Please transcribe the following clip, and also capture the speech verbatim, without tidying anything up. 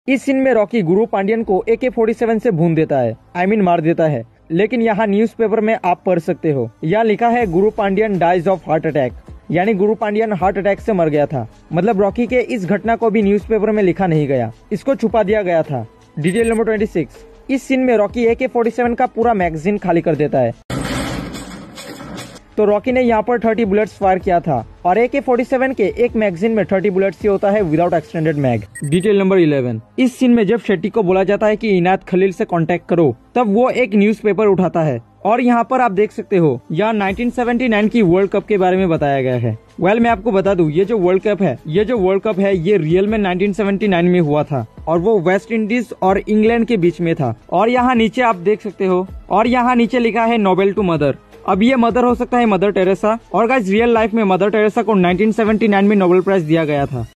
इस सीन में रॉकी गुरु पांडियन को ए के फोर्टी सेवन से भून देता है, आई मीन मार देता है। लेकिन यहाँ न्यूज़पेपर में आप पढ़ सकते हो, यहाँ लिखा है Guru Pandian dies of heart attack, यानी गुरु पांडियन हार्ट अटैक से मर गया था। मतलब रॉकी के इस घटना को भी न्यूज़पेपर में लिखा नहीं गया, इसको छुपा दिया गया था। डिटेल नंबर ट्वेंटी सिक्स, इस सीन में Rocky A K forty seven का पूरा मैगजीन खाली कर देता है। तो रॉकी ने यहाँ पर थर्टी बुलेट्स फायर किया था और ए के फोर्टी सेवन के एक मैगजीन में थर्टी बुलेट्स ही होता है without extended mag. Detail number eleven, इस सीन में जब शेट्टी को बोला जाता है कि इनायत खलील से कांटेक्ट करो, तब वो एक न्यूज़पेपर उठाता है और यहाँ पर आप देख सकते हो यहाँ नाइनटीन सेवेंटी नाइन की वर्ल्ड कप के बारे में बताया गया है। वेल मैं आपको बता दूं, ये जो वर्ल्ड कप है ये जो वर्ल्ड कप है ये रियल में नाइनटीन सेवेंटी नाइन में हुआ था और वो वेस्ट इंडीज और इंग्लैंड के बीच में था। और यहाँ नीचे आप देख सकते हो और यहाँ नीचे लिखा है नोबेल टू मदर। अब ये मदर हो सकता है मदर टेरेसा, और गाइस रियल लाइफ में मदर टेरेसा को नाइनटीन सेवेंटी नाइन में नोबेल प्राइज दिया गया था।